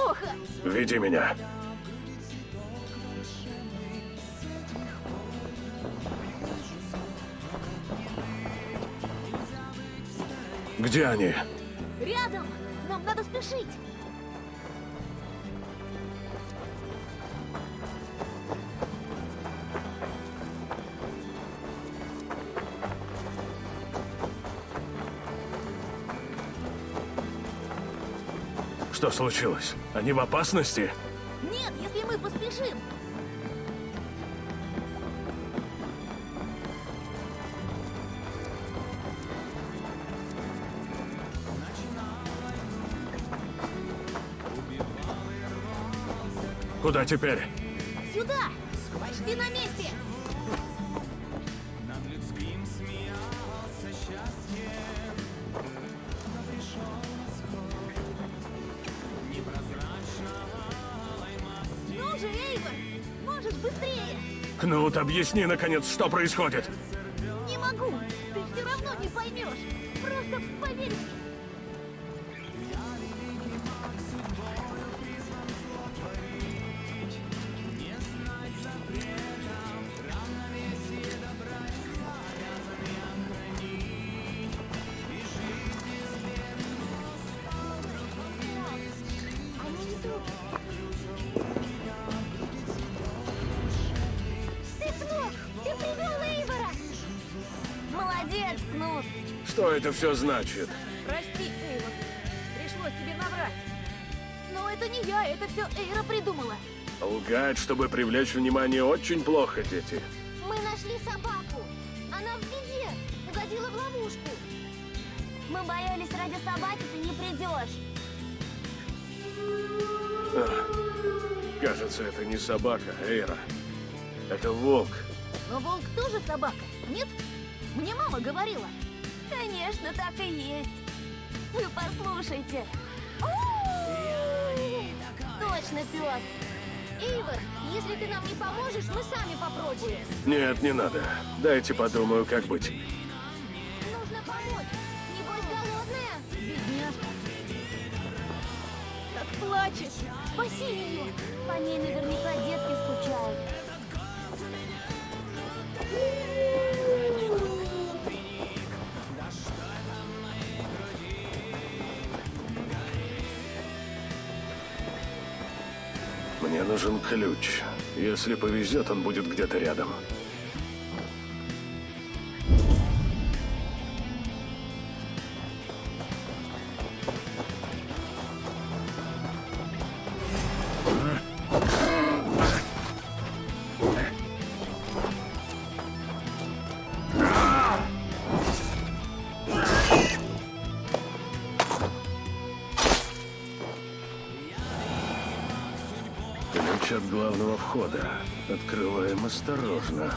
плохо. Веди меня. Где они? Рядом. Нам надо спешить. Что случилось? Они в опасности? Нет, если мы поспешим. Куда теперь? Сюда. Почти на месте. Ну же, Эйвор, можешь быстрее. Кнут, объясни, наконец, что происходит. Не могу. Ты все равно не поймешь. Просто поверь мне. Ты смог! Ты привел Эйвора! Молодец, Кнут! Что это все значит? Прости, Эйвор. Пришлось тебе наврать. Но это не я, это все Эйра придумала. Лгать, чтобы привлечь внимание, очень плохо, дети. Мы нашли собаку. Она в беде. Угодила в ловушку. Мы боялись, ради собаки ты не придешь. Кажется, это не собака, Эйра. Это волк. Но волк тоже собака, нет? Мне мама говорила. Конечно, так и есть. Вы послушайте. Точно, пес. Эйвор, если ты нам не поможешь, мы сами попробуем. Нет, не надо. Дайте подумаю, как быть. Нужно помочь. Небось голодная? Бедняжка. Как плачет. Спаси ее. По ней наверняка детки скучают. Мне нужен ключ. Если повезет, он будет где-то рядом. Ключ от главного входа. Открываем осторожно.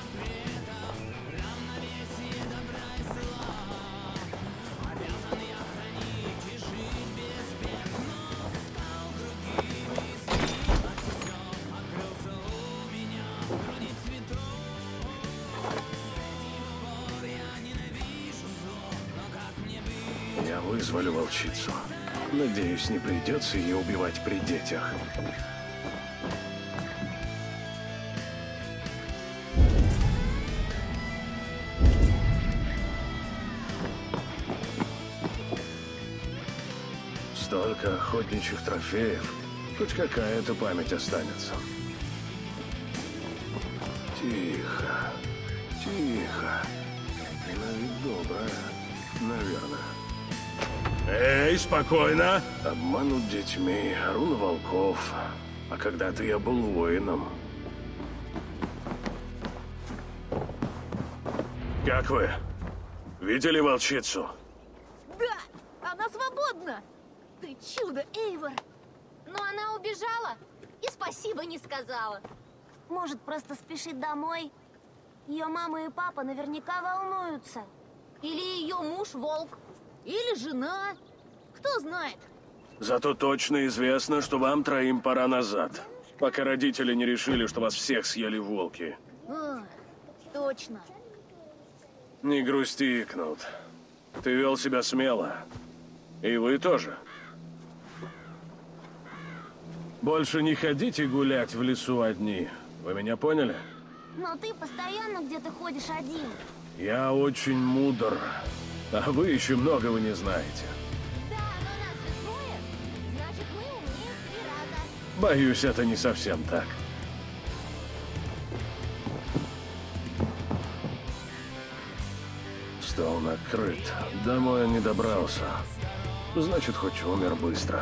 Я вызволю волчицу. Надеюсь, не придется ее убивать при детях. Столько охотничьих трофеев. Хоть какая-то память останется. Тихо. Тихо. На вид добрая. Наверное. Эй, спокойно! Обманут детьми, руна волков. А когда-то я был воином. Как вы? Видели волчицу? Да, она свободна. Ты чудо, Эйвор. Но она убежала и спасибо не сказала. Может, просто спешит домой? Ее мама и папа наверняка волнуются. Или ее муж волк. Или жена. Кто знает. Зато точно известно, что вам троим пора назад. Пока родители не решили, что вас всех съели волки. Точно. Не грусти, Кнут. Ты вел себя смело. И вы тоже. Больше не ходите гулять в лесу одни. Вы меня поняли? Но ты постоянно где-то ходишь один. Я очень мудр. А вы еще многого не знаете. Да, но нас же двое. Значит, мы умнее в 3 раза. Боюсь, это не совсем так. Стол накрыт. Домой он не добрался. Значит, хоть умер быстро.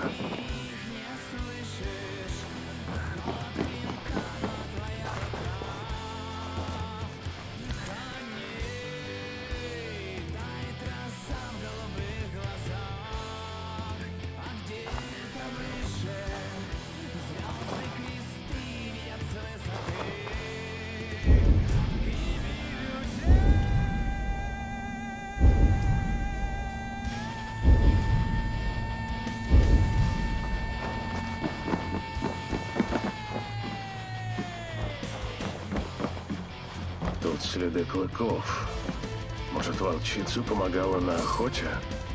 Тут следы клыков. Может, волчица помогала на охоте?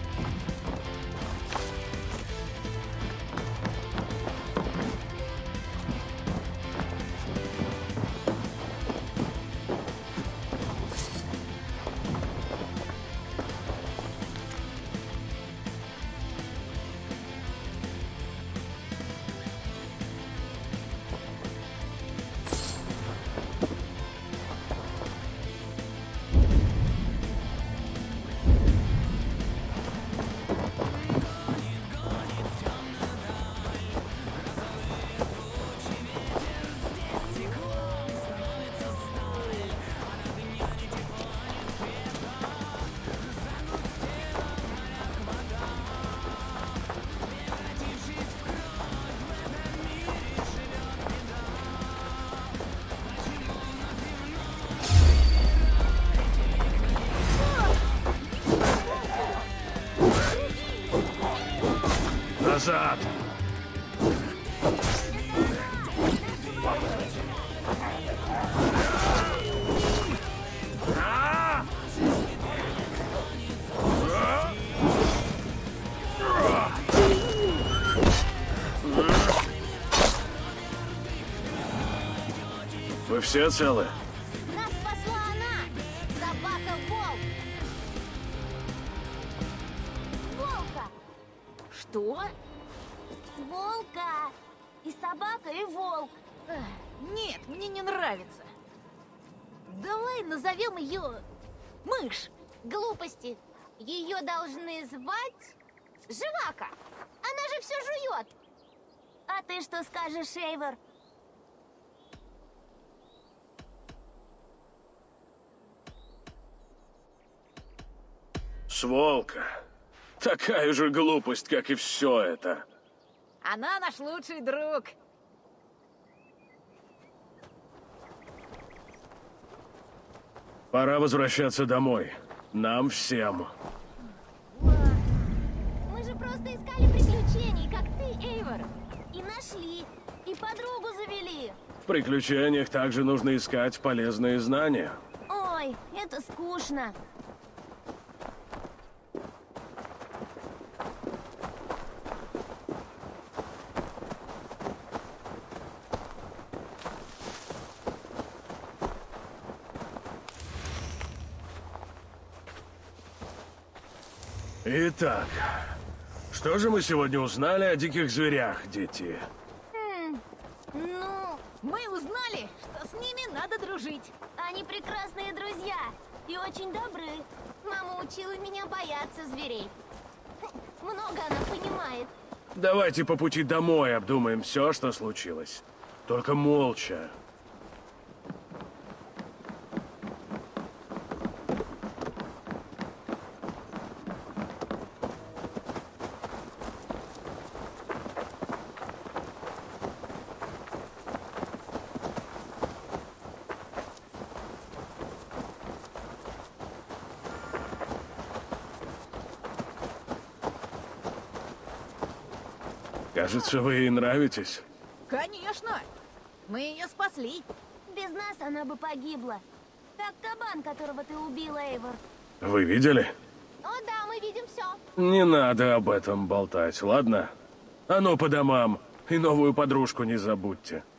Назад! Вы все целы? Нас спасла она! Собака-волк! Волка! Что? Волка! И собака, и волк! Нет, мне не нравится. Давай назовем ее мышь. Глупости! Ее должны звать Живака! Она же все жует! А ты что скажешь, Эйвор? Сволка. Такая же глупость, как и все это. Она наш лучший друг. Пора возвращаться домой. Нам всем. Мы же просто искали приключений, как ты, Эйвор. И нашли. И подругу завели. В приключениях также нужно искать полезные знания. Ой, это скучно. Итак, что же мы сегодня узнали о диких зверях, дети? Ну, Мы узнали, что с ними надо дружить. они прекрасные друзья и очень добры. Мама учила меня бояться зверей. Много она понимает. Давайте по пути домой обдумаем все, что случилось. Только молча. Кажется, вы ей нравитесь. Конечно. Мы ее спасли. Без нас она бы погибла. Как кабан, которого ты убила, Эйвор. Вы видели? О да, мы видим все. Не надо об этом болтать, ладно? А ну по домам. И новую подружку не забудьте.